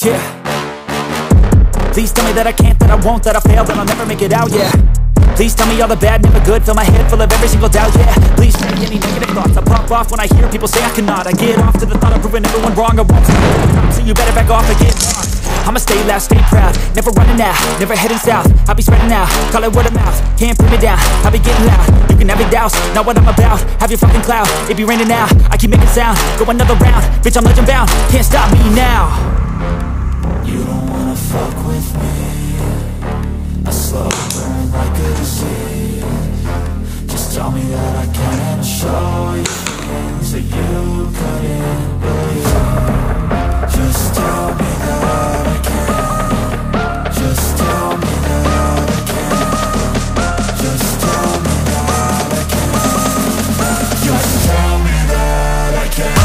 yeah. Please tell me that I can't, that I won't, that I fail, that I'll never make it out, yeah. Please tell me all the bad, never good, fill my head full of every single doubt, yeah. Please tell me any negative thoughts, I pop off when I hear people say I cannot. I get off to the thought of proving everyone wrong, I won't stop, so you better back off and get lost. I'ma stay loud, stay proud, never running out, never heading south. I'll be spreading out, call it word of mouth, can't put me down, I'll be getting loud. You can have your doubts, not what I'm about, have your fucking clout. It be raining now, I keep making sound, go another round, bitch I'm legend bound, can't stop me now. You don't wanna fuck with me, a slow burn like a disease. Just tell me that I can and I'll show you things that you couldn't believe. Just tell me that I can. Just tell me that I can. Just tell me that I can. Just tell me that I can.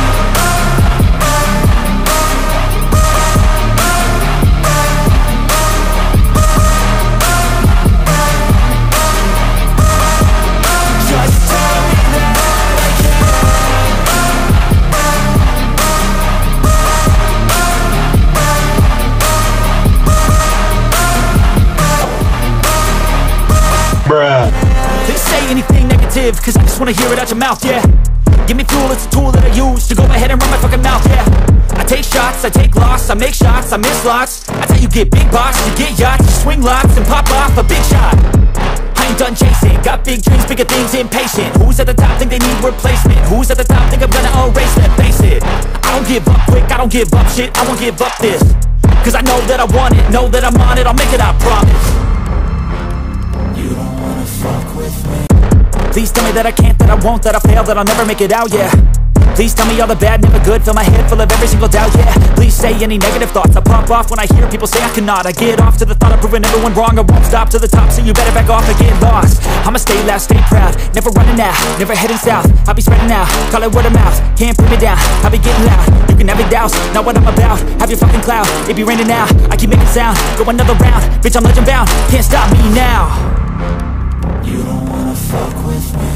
Please say anything negative, cause I just wanna hear it out your mouth, yeah. Give me fuel, it's a tool that I use to go ahead and run my fucking mouth, yeah. I take shots, I take loss, I make shots, I miss lots. That's how you get big box, you get yachts, you swing lots and pop off a big shot. I ain't done chasing, got big dreams, bigger things, impatient. Who's at the top think they need replacement? Who's at the top think I'm gonna erase them? Face it, I don't give up quick, I don't give up shit, I won't give up this. Cause I know that I want it, know that I'm on it, I'll make it, I promise. You don't wanna fuck with me. Please tell me that I can't, that I won't, that I fail, that I'll never make it out, yeah. Please tell me all the bad, never good, fill my head full of every single doubt, yeah. Please say any negative thoughts, I pop off when I hear people say I cannot. I get off to the thought of proving everyone wrong, I won't stop to the top, so you better back off and get lost. I'ma stay loud, stay proud, never running out, never heading south. I'll be spreading out, call it word of mouth, can't put me down, I'll be getting loud. You can have your doubts, not what I'm about, have your fucking clout. It be raining now, I keep making sound, go another round, bitch I'm legend bound, can't stop me now. You don't wanna fuck with me,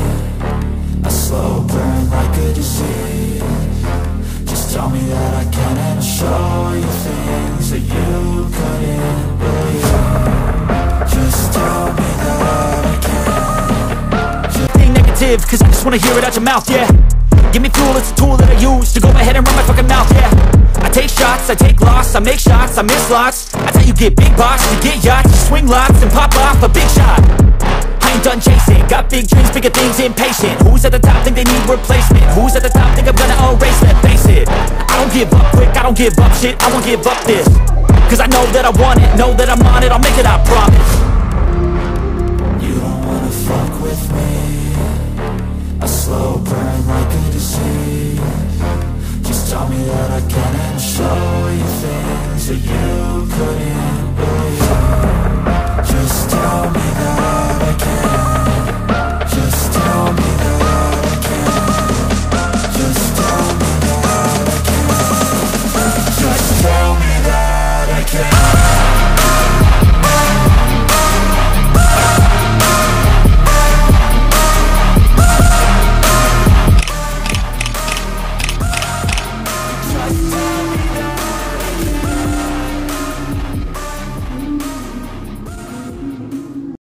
a slow burn like a disease. Just tell me that I can and I'll show you things that you couldn't believe. Just tell me that I can. Just being negative, cause I just wanna hear it out your mouth, yeah. Give me fuel, it's a tool that I use to go ahead and run my fucking mouth, yeah. I take shots, I take loss, I make shots, I miss lots. That's how you get big box, you get yachts, you swing lots and pop off a big shot. I ain't done chasing, got big dreams, bigger things, impatient. Who's at the top think they need replacement? Who's at the top think I'm gonna erase them? Face it, I don't give up quick, I don't give up shit, I won't give up this. Cause I know that I want it, know that I'm on it, I'll make it, I promise. You don't wanna fuck with me, a slow burn like a disease. Just tell me that I can and I'll show you things that you couldn't